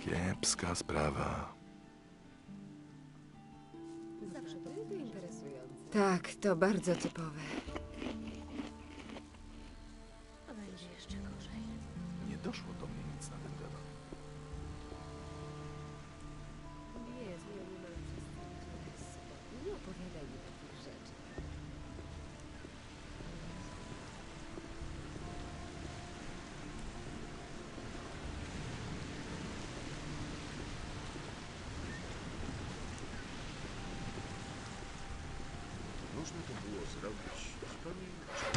Kiepska sprawa. Tak, to bardzo typowe. Nie doszło do mnie nic na ten temat. Nie opowiadaj mi takich rzeczy. Można to było zrobić zupełnie inaczej.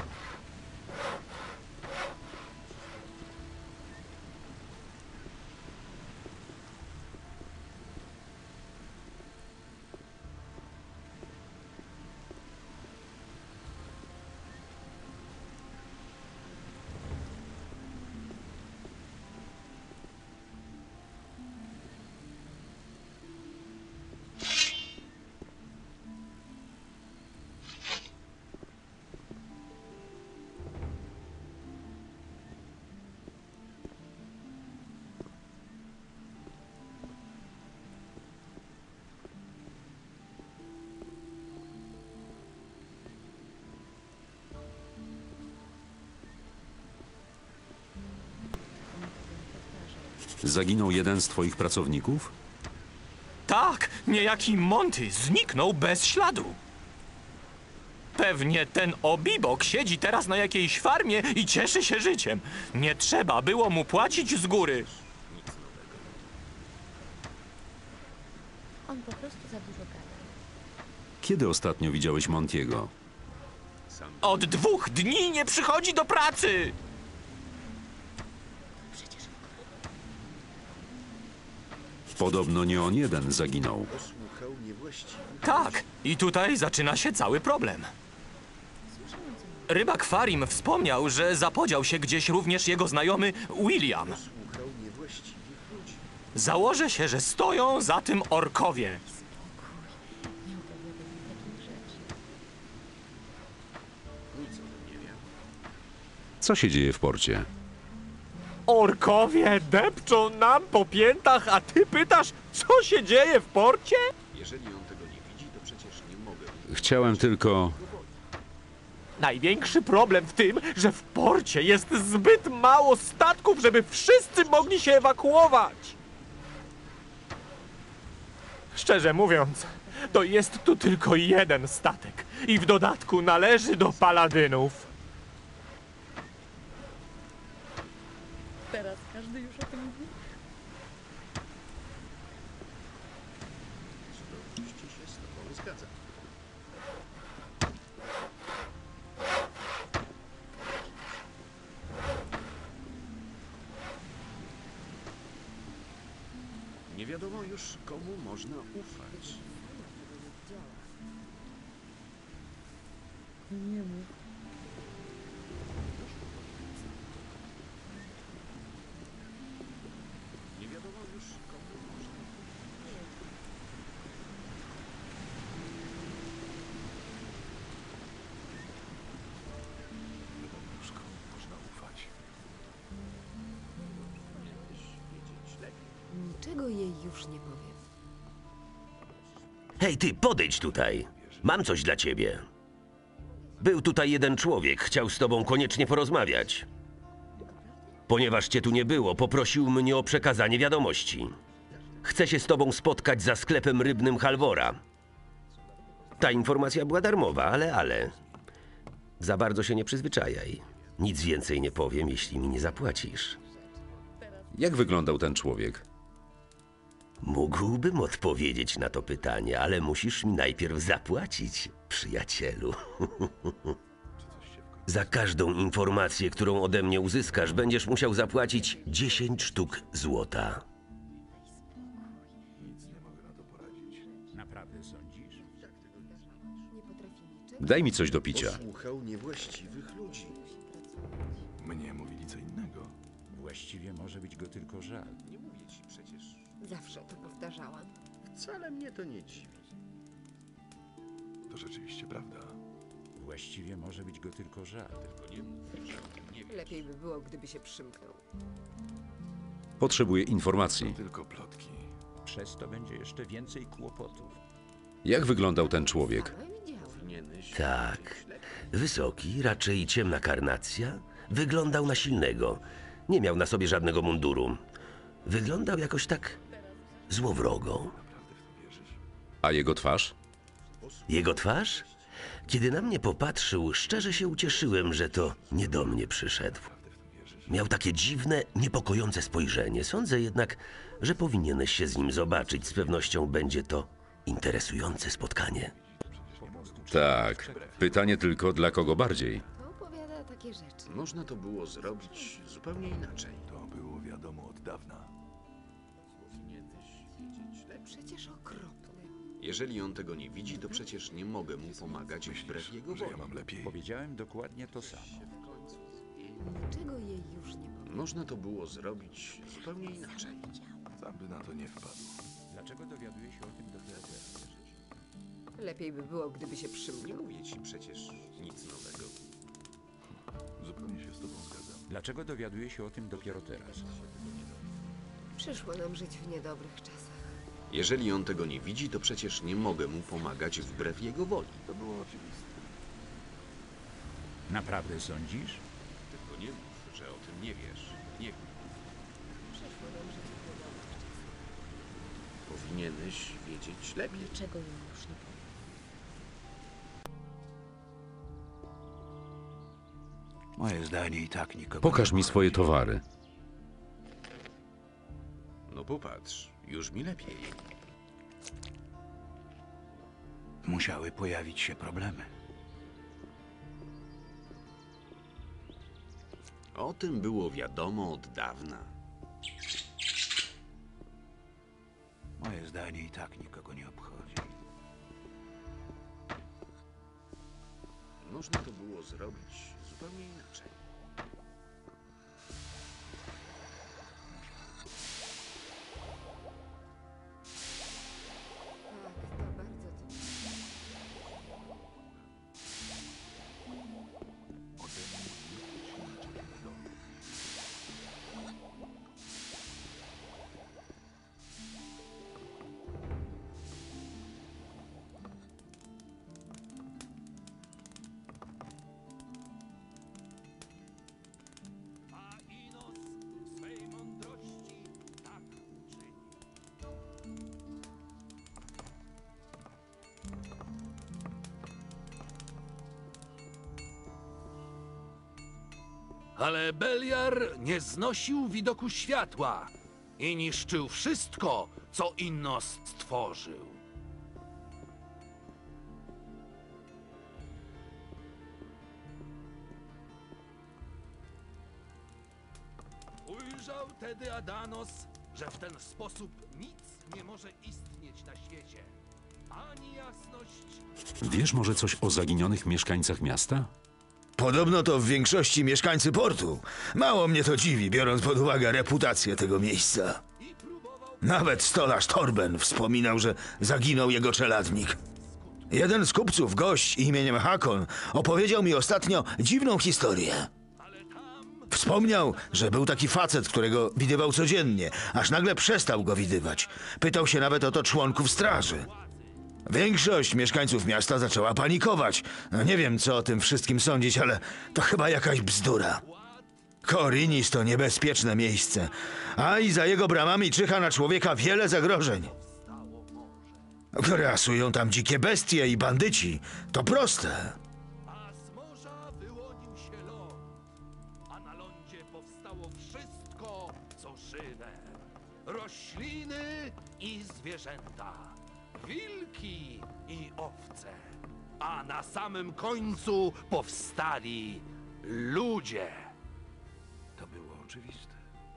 Zaginął jeden z twoich pracowników? Tak, niejaki Monty zniknął bez śladu. Pewnie ten obibok siedzi teraz na jakiejś farmie i cieszy się życiem. Nie trzeba było mu płacić z góry. On po prostu za dużo gada. Kiedy ostatnio widziałeś Montiego? Od 2 dni nie przychodzi do pracy. Podobno nie on jeden zaginął. Posłuchał niewłaściwie. Tak, i tutaj zaczyna się cały problem. Rybak Farim wspomniał, że zapodział się gdzieś również jego znajomy William. Posłuchał niewłaściwych ludzi. Założę się, że stoją za tym orkowie. Nie opowiadaj mi takich rzeczy. Nic o tym nie wiem. Co się dzieje w porcie? Orkowie depczą nam po piętach, a ty pytasz, co się dzieje w porcie? Jeżeli on tego nie widzi, to przecież nie mogę. Chciałem tylko... Największy problem w tym, że w porcie jest zbyt mało statków, żeby wszyscy mogli się ewakuować. Szczerze mówiąc, to jest tu tylko jeden statek i w dodatku należy do paladynów. Teraz każdy już o tym wie. Oczywiście się z tobą zgadzam. Nie wiadomo już, komu można ufać. Nie mów. Nie wiadomo już, komu można ufać. Już komu można ufać. Wiedzieć lepiej. Niczego jej już nie powiem. Hej, ty, podejdź tutaj. Mam coś dla ciebie. Był tutaj jeden człowiek, chciał z tobą koniecznie porozmawiać. Ponieważ cię tu nie było, poprosił mnie o przekazanie wiadomości. Chce się z tobą spotkać za sklepem rybnym Halvora. Ta informacja była darmowa, ale... Za bardzo się nie przyzwyczajaj. Nic więcej nie powiem, jeśli mi nie zapłacisz. Jak wyglądał ten człowiek? Mógłbym odpowiedzieć na to pytanie, ale musisz mi najpierw zapłacić, przyjacielu. Za każdą informację, którą ode mnie uzyskasz, będziesz musiał zapłacić 10 sztuk złota. Naprawdę sądzisz? Nie potrafi niczego. Daj mi coś do picia. Posłuchał niewłaściwych ludzi. Mnie mówili co innego. Właściwie może być go tylko żal. Nie mówię ci przecież. Zawsze to powtarzałam. Wcale mnie to nie dziwi. To rzeczywiście prawda. Właściwie może być go tylko żal. Tylko nie mów, że o tym nie wiesz. Lepiej by było, gdyby się przymknął. Potrzebuję informacji. Tylko plotki. Przez to będzie jeszcze więcej kłopotów. Jak wyglądał ten człowiek? Sama widziałam. Powinieneś Tak. wiedzieć lepiej. Wysoki, raczej ciemna karnacja. Wyglądał na silnego. Nie miał na sobie żadnego munduru. Wyglądał jakoś tak złowrogo. A jego twarz? Jego twarz? Kiedy na mnie popatrzył, szczerze się ucieszyłem, że to nie do mnie przyszedł. Miał takie dziwne, niepokojące spojrzenie. Sądzę jednak, że powinieneś się z nim zobaczyć. Z pewnością będzie to interesujące spotkanie. Tak. Pytanie tylko, dla kogo bardziej? To opowiada takie rzeczy. Można to było zrobić zupełnie inaczej. To było wiadomo od dawna. Powinieneś wiedzieć lepiej. Przecież okropne. Jeżeli on tego nie widzi, to przecież nie mogę mu pomagać wbrew jego Że ja woli. mam lepiej. Powiedziałem dokładnie to samo. Niczego jej już nie powiem. Można to było zrobić zupełnie inaczej. Sam by na to nie wpadł. Dlaczego dowiaduję się o tym dopiero teraz? Lepiej by było, gdyby się przymknął. Nie mówię ci przecież nic nowego. Zupełnie się z tobą zgadzam. Dlaczego dowiaduję się o tym dopiero teraz? Przyszło nam żyć w niedobrych czasach. Jeżeli on tego nie widzi, to przecież nie mogę mu pomagać wbrew jego woli. To było oczywiste. Naprawdę sądzisz? Tylko nie mów, że o tym nie wiesz. Nie wiem. Przyszło nam żyć w niedobrych czasach. Powinieneś wiedzieć lepiej. Niczego jej już nie powiem. Moje zdanie i tak nikogo Pokaż nie mi obchodzi. swoje towary. No popatrz, już mi lepiej. Musiały pojawić się problemy. O tym było wiadomo od dawna. Moje zdanie i tak nikogo nie obchodzi. Można to było zrobić zupełnie inaczej. Tak, to bardzo trudne. Ode mnie nikt się niczego nie dowie. Ale Beliar nie znosił widoku światła i niszczył wszystko, co Innos stworzył. Ujrzał tedy Adanos, że w ten sposób nic nie może istnieć na świecie. Ani jasność, Wiesz może coś o zaginionych mieszkańcach miasta? Podobno to w większości mieszkańcy portu. Mało mnie to dziwi, biorąc pod uwagę reputację tego miejsca. Nawet stolarz Torben wspominał, że zaginął jego czeladnik. Jeden z kupców, gość imieniem Hakon, opowiedział mi ostatnio dziwną historię. Wspomniał, że był taki facet, którego widywał codziennie, aż nagle przestał go widywać. Pytał się nawet o to członków straży. Większość mieszkańców miasta zaczęła panikować. No nie wiem, co o tym wszystkim sądzić, ale to chyba jakaś bzdura. Korinis to niebezpieczne miejsce, a i za jego bramami czyha na człowieka wiele zagrożeń. Grasują tam dzikie bestie i bandyci. To proste. a z morza wyłonił się ląd, a na lądzie powstało wszystko, co żywe. Rośliny i zwierzęta, wilki i owce. A na samym końcu powstali ludzie. To było oczywiste.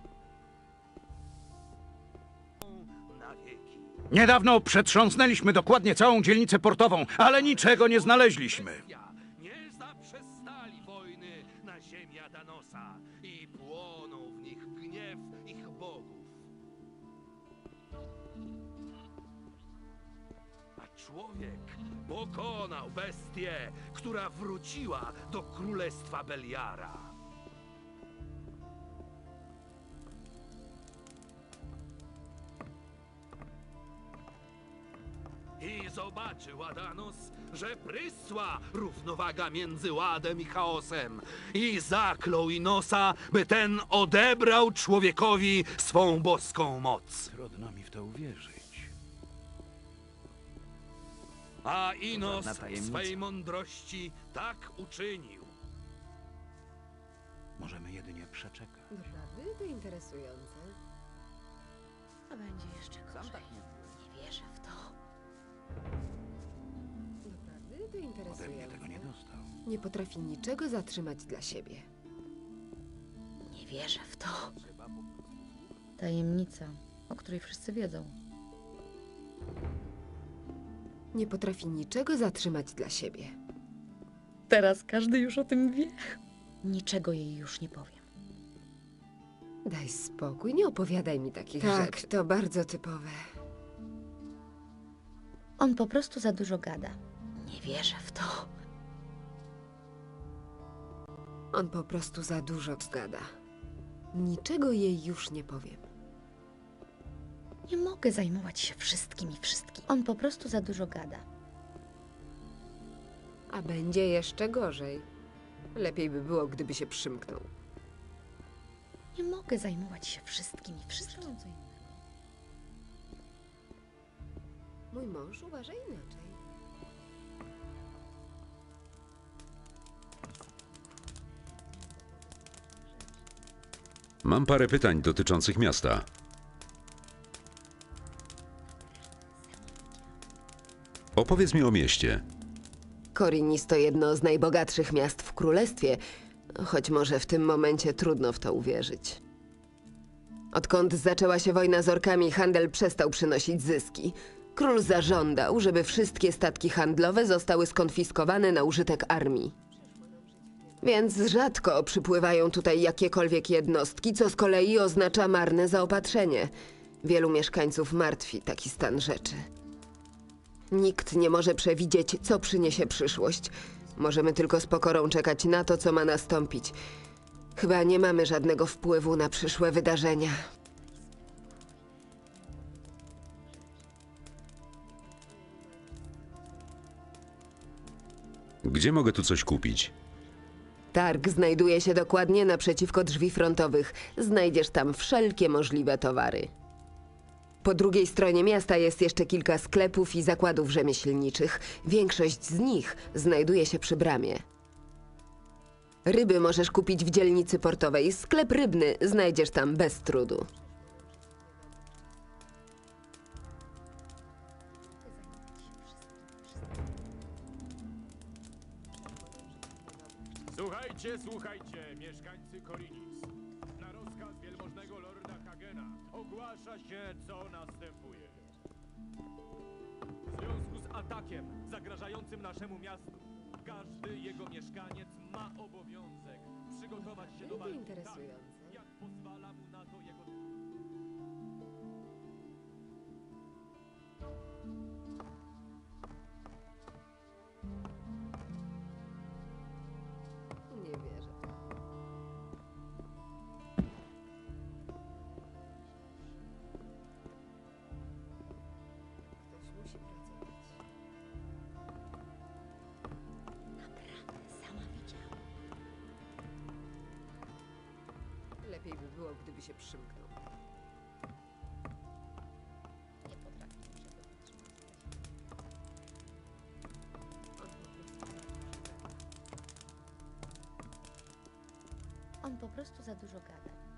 Na wieki. Niedawno przetrząsnęliśmy dokładnie całą dzielnicę portową, ale niczego nie znaleźliśmy. Nie zaprzestali wojny na ziemi Adanosa i płonął w nich gniew ich bogów. A człowiek pokonał bestię, która wróciła do królestwa Beliara. zobaczył Adanos, że prysła równowaga między ładem i chaosem i zaklął Inosa, by ten odebrał człowiekowi swą boską moc. Trudno mi w to uwierzyć. A Inos żadna w tajemnica. swej mądrości tak uczynił. Możemy jedynie przeczekać. Doprawdy to interesujące. A będzie jeszcze gorzej. Nie wierzę w to. Doprawdy to Ode mnie interesujące. tego nie dostał. Nie potrafi niczego zatrzymać dla siebie. Nie wierzę w to. Tajemnica, o której wszyscy wiedzą. Nie potrafi niczego zatrzymać dla siebie. Teraz każdy już o tym wie. Niczego jej już nie powiem. Daj spokój, nie opowiadaj mi takich Tak, rzeczy. To bardzo typowe. On po prostu za dużo gada. Nie wierzę w to. On po prostu za dużo gada. Niczego jej już nie powiem. Nie mogę zajmować się wszystkim i wszystkim. On po prostu za dużo gada. A będzie jeszcze gorzej. Lepiej by było, gdyby się przymknął. Nie mogę zajmować się wszystkim i wszystkim. Mój mąż uważa inaczej. Mam parę pytań dotyczących miasta. Opowiedz mi o mieście. Korinis to jedno z najbogatszych miast w królestwie, choć może w tym momencie trudno w to uwierzyć. Odkąd zaczęła się wojna z orkami, handel przestał przynosić zyski. Król zażądał, żeby wszystkie statki handlowe zostały skonfiskowane na użytek armii. Więc rzadko przypływają tutaj jakiekolwiek jednostki, co z kolei oznacza marne zaopatrzenie. Wielu mieszkańców martwi taki stan rzeczy. Nikt nie może przewidzieć, co przyniesie przyszłość. Możemy tylko z pokorą czekać na to, co ma nastąpić. Chyba nie mamy żadnego wpływu na przyszłe wydarzenia. Gdzie mogę tu coś kupić? Targ znajduje się dokładnie naprzeciwko drzwi frontowych. Znajdziesz tam wszelkie możliwe towary. Po drugiej stronie miasta jest jeszcze kilka sklepów i zakładów rzemieślniczych. Większość z nich znajduje się przy bramie. Ryby możesz kupić w dzielnicy portowej. Sklep rybny znajdziesz tam bez trudu. Słuchajcie, mieszkańcy Korinis. Na rozkaz wielmożnego lorda Hagena ogłasza się, co następuje. W związku z atakiem zagrażającym naszemu miastu, każdy jego mieszkaniec ma obowiązek przygotować się do walki tak, Interesujące. jak pozwala mu na to jego... Nie wierzę. Ktoś musi pracować. Naprawdę, sama widziałam. Lepiej by było, gdyby się przymknął. Nie potrafię niczego wytrzymać. On po prostu za dużo gada.